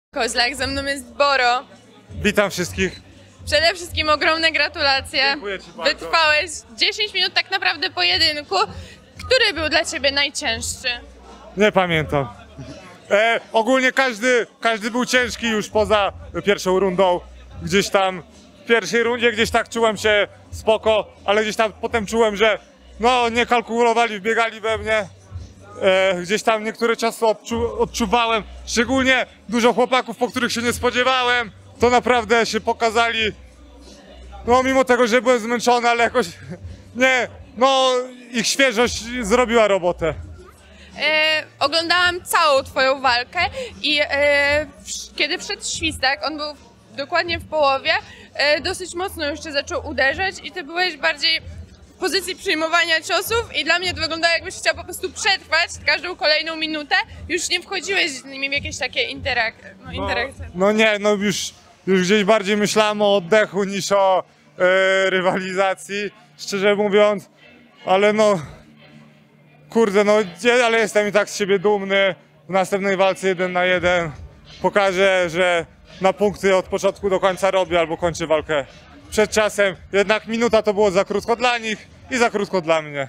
Kozlak, ze mną jest Boro. Witam wszystkich. Przede wszystkim ogromne gratulacje. Dziękuję ci bardzo. Wytrwałeś 10 minut tak naprawdę pojedynku. Który był dla ciebie najcięższy? Nie pamiętam. Ogólnie każdy był ciężki już poza pierwszą rundą. Gdzieś tam w pierwszej rundzie gdzieś tak czułem się spoko, ale gdzieś tam potem czułem, że no nie kalkulowali, wbiegali we mnie. Gdzieś tam niektóre czasy odczuwałem, szczególnie dużo chłopaków, po których się nie spodziewałem, to naprawdę się pokazali, no mimo tego, że byłem zmęczony, ale jakoś nie, no ich świeżość zrobiła robotę. Oglądałam całą twoją walkę i kiedy wszedł świstak, on był dokładnie w połowie, dosyć mocno jeszcze zaczął uderzać i ty byłeś bardziej w pozycji przyjmowania ciosów i dla mnie to wyglądało, jakbyś chciał po prostu przetrwać każdą kolejną minutę, już nie wchodziłeś z nimi w jakieś takie interakcje. No nie, no już gdzieś bardziej myślałem o oddechu niż o rywalizacji, szczerze mówiąc, ale no kurde, no ale jestem i tak z siebie dumny. W następnej walce 1 na 1 pokażę, że na punkty od początku do końca robię albo kończę walkę przed czasem. Jednak minuta to było za krótko dla nich i za krótko dla mnie,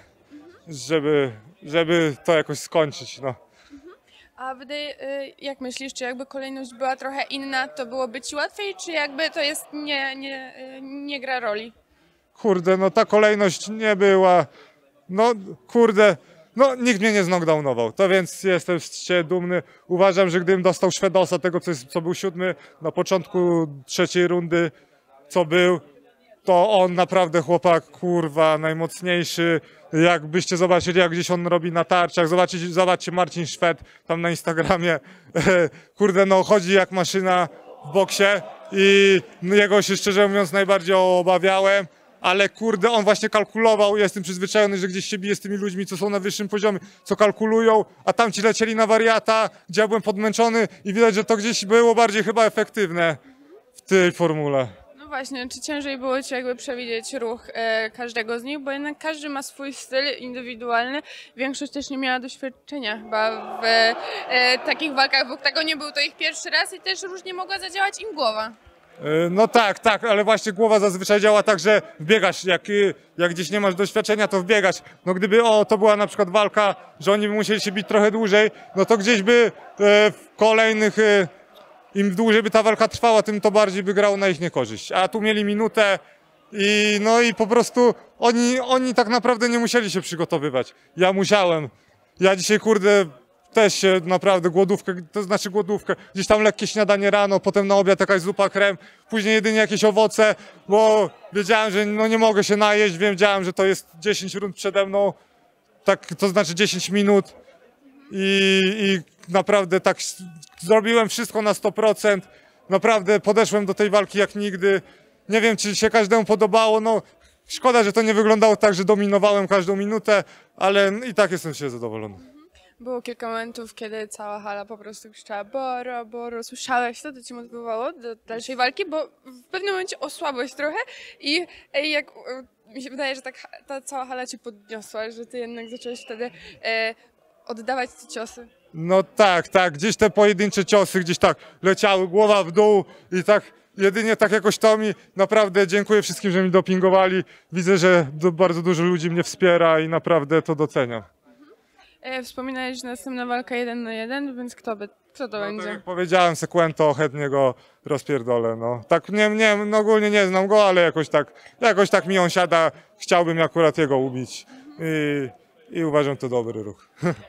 żeby to jakoś skończyć. No. A jak myślisz, czy jakby kolejność była trochę inna, to byłoby ci łatwiej, czy jakby to jest nie gra roli? Kurde, no ta kolejność nie była, no kurde, no nikt mnie nie znokdownował, to więc jestem z siebie dumny. Uważam, że gdybym dostał Szwedosa, tego co był 7 na początku trzeciej rundy, co był, to on naprawdę chłopak, kurwa, najmocniejszy. Jakbyście zobaczyli, jak gdzieś on robi na tarczach, zobaczcie Marcin Szwed tam na Instagramie, kurde, no chodzi jak maszyna w boksie i jego się szczerze mówiąc najbardziej obawiałem, ale kurde, on właśnie kalkulował, ja jestem przyzwyczajony, że gdzieś się bije z tymi ludźmi, co są na wyższym poziomie, co kalkulują, a tamci lecieli na wariata, gdzie ja byłem podmęczony i widać, że to gdzieś było bardziej chyba efektywne w tej formule. No właśnie, czy ciężej było ci jakby przewidzieć ruch każdego z nich, bo jednak każdy ma swój styl indywidualny, większość też nie miała doświadczenia chyba w takich walkach w oktagonie, był to ich pierwszy raz i też różnie mogła zadziałać im głowa. No tak, ale właśnie głowa zazwyczaj działa tak, że wbiegasz, jak gdzieś nie masz doświadczenia, to wbiegasz. No gdyby to była na przykład walka, że oni by musieli się bić trochę dłużej, no to gdzieś by w kolejnych, im dłużej by ta walka trwała, tym to bardziej by grało na ich niekorzyść. A tu mieli minutę i no i po prostu oni tak naprawdę nie musieli się przygotowywać. Ja musiałem. Ja dzisiaj kurde też się naprawdę głodówkę, gdzieś tam lekkie śniadanie rano, potem na obiad jakaś zupa, krem, później jedynie jakieś owoce, bo wiedziałem, że no nie mogę się najeść, wiedziałem, że to jest 10 rund przede mną, tak, to znaczy 10 minut i naprawdę tak zrobiłem wszystko na 100%, naprawdę podeszłem do tej walki jak nigdy, nie wiem, czy się każdemu podobało, no szkoda, że to nie wyglądało tak, że dominowałem każdą minutę, ale i tak jestem się zadowolony. Było kilka momentów, kiedy cała hala po prostu krzyczała Boro, Boro, słyszałeś to? To ci motywowało do dalszej walki? Bo w pewnym momencie osłabłeś trochę i jak mi się wydaje, że tak ta cała hala cię podniosła, że ty jednak zacząłeś wtedy oddawać te ciosy. No tak, gdzieś te pojedyncze ciosy gdzieś tak leciały, głowa w dół i tak jedynie tak jakoś to mi naprawdę dziękuję wszystkim, że mi dopingowali. Widzę, że bardzo dużo ludzi mnie wspiera i naprawdę to doceniam. Wspominałeś, że następna walka 1 na 1, więc kto to będzie? Tak jak powiedziałem, Sekwento, chętnie go rozpierdolę, no. Tak, no ogólnie nie znam go, ale jakoś tak mi on siada, chciałbym akurat jego ubić i uważam to dobry ruch.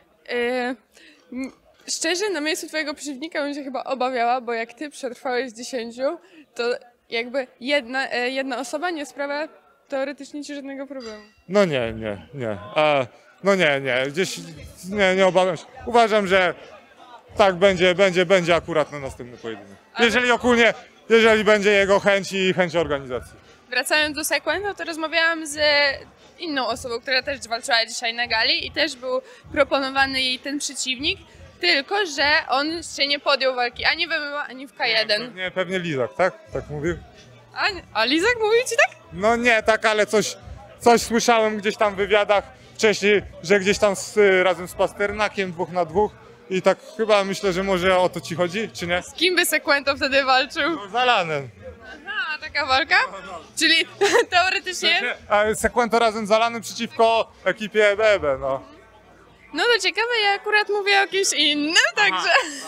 Szczerze, na miejscu twojego przeciwnika bym się chyba obawiała, bo jak ty przetrwałeś 10, to jakby jedna osoba nie sprawia teoretycznie ci żadnego problemu. No nie. No nie, gdzieś nie obawiam się. Uważam, że tak będzie akurat na następny pojedynek. Jeżeli będzie jego chęć i chęć organizacji. Wracając do Sekwento, to rozmawiałam z inną osobą, która też walczyła dzisiaj na gali i też był proponowany jej ten przeciwnik, tylko że on się nie podjął walki ani w MMA, ani w K1. Nie, pewnie Lizak, tak? Tak mówił? A Lizak mówił ci tak? No nie, tak, ale coś słyszałem gdzieś tam w wywiadach wcześniej, że gdzieś tam razem z Pasternakiem 2 na 2 i tak chyba myślę, że może o to ci chodzi, czy nie? Z kim by Sekwento wtedy walczył? No, z Alanem. Aha, taka walka? Czyli teoretycznie... A Sekwento razem z Alanem przeciwko ekipie EBE, no. No to ciekawe, ja akurat mówię o kimś innym, także...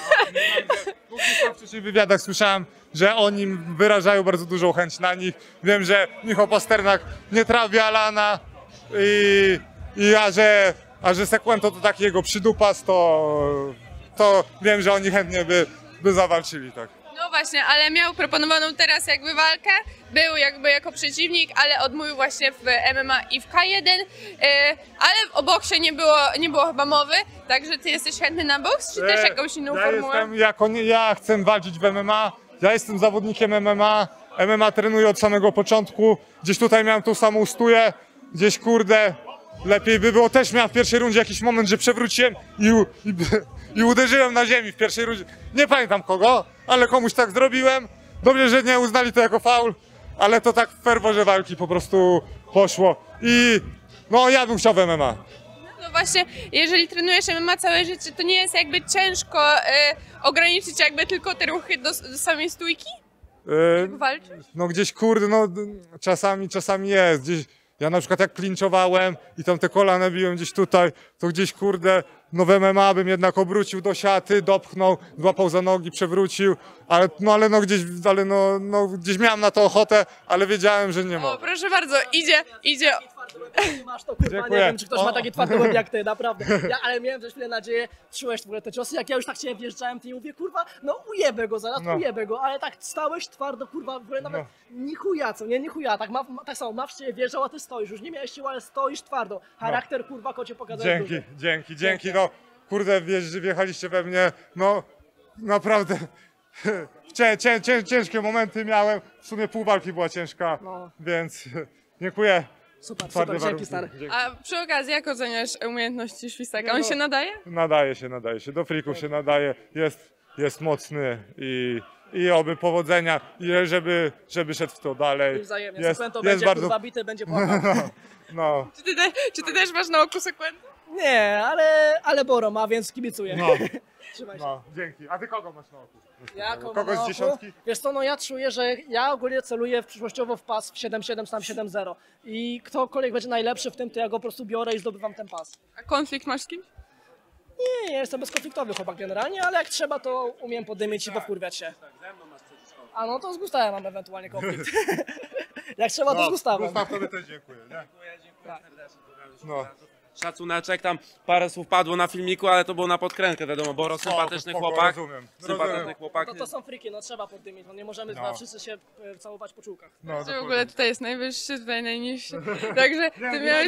W wcześniej wywiadach słyszałem, że oni wyrażają bardzo dużą chęć na nich. Wiem, że Michał Pasternak nie trawi Alana a że Sekwento to taki jego przydupas, to wiem, że oni chętnie by zawalczyli, tak. No właśnie, ale miał proponowaną teraz jakby walkę, był jakby jako przeciwnik, ale odmówił właśnie w MMA i w K1, ale o boksie nie było chyba mowy, także ty jesteś chętny na boks, czy też jakąś inną formułę? Ja chcę walczyć w MMA, ja jestem zawodnikiem MMA, MMA trenuję od samego początku, gdzieś tutaj miałem tą samą stuję, gdzieś kurde, lepiej by było, też miałem w pierwszej rundzie jakiś moment, że przewróciłem i uderzyłem na ziemi w pierwszej rundzie. Nie pamiętam kogo, ale komuś tak zrobiłem. Dobrze, że nie uznali to jako faul, ale to tak w ferworze walki po prostu poszło. I no ja bym chciał w MMA. No właśnie, jeżeli trenujesz MMA całe życie, to nie jest jakby ciężko ograniczyć jakby tylko te ruchy do samej stójki? Jak walczysz? No gdzieś kurde, no czasami jest. Gdzieś, ja na przykład jak klinczowałem i tam te kolana biłem gdzieś tutaj, to gdzieś kurde, no w MMA bym jednak obrócił do siaty, dopchnął, złapał za nogi, przewrócił, ale gdzieś miałem na to ochotę, ale wiedziałem, że nie O, mogę. proszę bardzo, idzie. Masz to, kurwa, Dziękuję. nie wiem, czy ktoś ma taki twardy łeb jak ty, naprawdę. Ale miałem też chwilę nadzieję, czułeś w ogóle te ciosy, jak ja już tak cię wjeżdżałem, to i mówię, kurwa, no ujebę go zaraz, ujebę go, ale tak stałeś twardo, kurwa, w ogóle nawet ni chuja, co nie, ni chuja, tak samo, Mawsz cię wjeżdżał, a ty stoisz, już nie miałeś siły, ale stoisz twardo. Charakter, kurwa, kocie pokazał. Dzięki, no kurde, wjechaliście we mnie, no naprawdę ciężkie momenty miałem, w sumie pół walki była ciężka, więc dziękuję. Super, Twarde dzięki warunki. stary. Dzięki. A przy okazji, jak oceniasz umiejętności Świstaka? On się nadaje? Nadaje się, do frików się nadaje, jest mocny i oby powodzenia, i żeby szedł w to dalej. I wzajemnie, Jest Sekwento będzie bardzo, kurwa bity, będzie płakał. no, Czy ty też masz na oku Sekwento? Nie, ale Boro ma, więc kibicuję. no, Trzymaj się. no, dzięki. A ty kogo masz na oku? Kogo z dziesiątki? Wiesz co, no ja czuję, że ja ogólnie celuję przyszłościowo w pas w 7-7, tam 7-0 i ktokolwiek będzie najlepszy w tym, to ja go po prostu biorę i zdobywam ten pas. A konflikt masz z kimś? Nie, ja jestem bezkonfliktowy chłopak generalnie, ale jak trzeba, to umiem podymić i powkurwiać się. A no to z Gustawem mam ewentualnie konflikt. Jak trzeba, to z Gustawem. Gustaw, tobie też dziękuję, nie? No. Szacuneczek, tam parę słów padło na filmiku, ale to było na podkrętkę, wiadomo, Boro sympatyczny chłopak. Sympatyczny chłopak. No to są friki, no trzeba poddymić, no nie możemy wszyscy się całować po czułkach. No, Czy w ogóle tutaj jest najwyższy, tutaj najniższy. Także ty miałeś...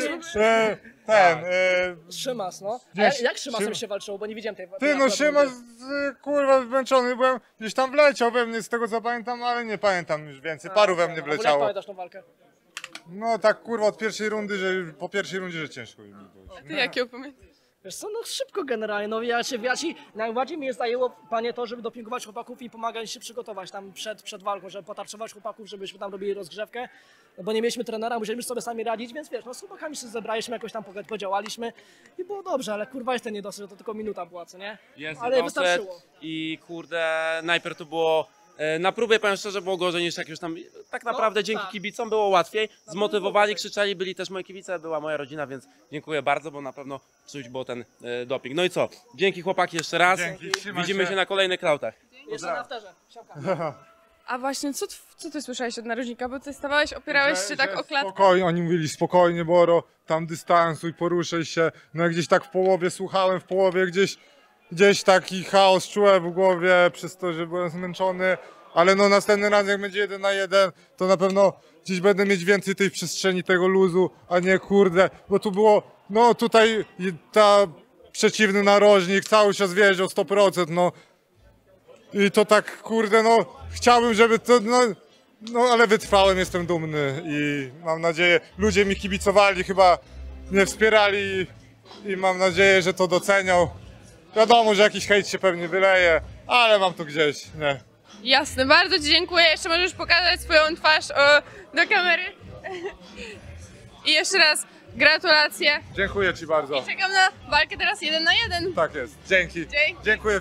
Szymas, no. Gdzieś- Jak Szymasem Szymas. się walczyło, bo nie widziałem tej Ty no Szymas, kurwa, zmęczony byłem, gdzieś tam wleciał we mnie z tego co pamiętam, ale nie pamiętam już więcej, paru we mnie Jak wleciało. pamiętasz tą walkę? No tak kurwa od pierwszej rundy, po pierwszej rundzie, że ciężko mi było. Ty jakie opamiętasz? Wiesz co, no szybko generalnie, no najbardziej mnie zajęło, panie, to, żeby dopingować chłopaków i pomagać się przygotować tam przed walką, żeby potarczować chłopaków, żebyśmy tam robili rozgrzewkę, no bo nie mieliśmy trenera, musieliśmy sobie sami radzić, więc wiesz, no z chłopakami się zebraliśmy, jakoś tam podziałaliśmy i było dobrze, ale kurwa jest ten niedosyt, to tylko minuta była, co nie? Jest Ale dosyć wystarczyło. i kurde, najpierw to było, na próbie powiem szczerze, było gorzej niż jak już tam, tak naprawdę dzięki tak. kibicom było łatwiej, zmotywowani, krzyczeli, byli też moi kibice, była moja rodzina, więc dziękuję bardzo, bo na pewno czuć było ten doping. No i co, dzięki chłopaki jeszcze raz, Dzięki, trzymaj widzimy się. się na kolejnych krautach. Jeszcze na afterze, siamka. A właśnie, co ty słyszałeś od narożnika? Bo ty stawałeś, opierałeś się tak o klatkę. Spokojnie, oni mówili spokojnie Boro, tam dystansuj, poruszaj się, no jak gdzieś tak w połowie słuchałem, w połowie gdzieś taki chaos czułem w głowie przez to, że byłem zmęczony, ale no następny raz jak będzie 1 na 1, to na pewno gdzieś będę mieć więcej tej przestrzeni, tego luzu, a nie kurde, bo tu było, no tutaj przeciwny narożnik cały czas wiedział 100%, no i to tak kurde, no chciałbym, żeby to, no ale wytrwałem, jestem dumny i mam nadzieję, ludzie mi kibicowali, chyba mnie wspierali i mam nadzieję, że to docenią. Wiadomo, że jakiś hejt się pewnie wyleje, ale mam to gdzieś, nie. Jasne, bardzo ci dziękuję. Jeszcze możesz pokazać swoją twarz do kamery. I jeszcze raz Gratulacje. Dziękuję ci bardzo. Czekam na walkę teraz 1 na 1. Tak jest. Dzięki. Dzięki. Dziękuję.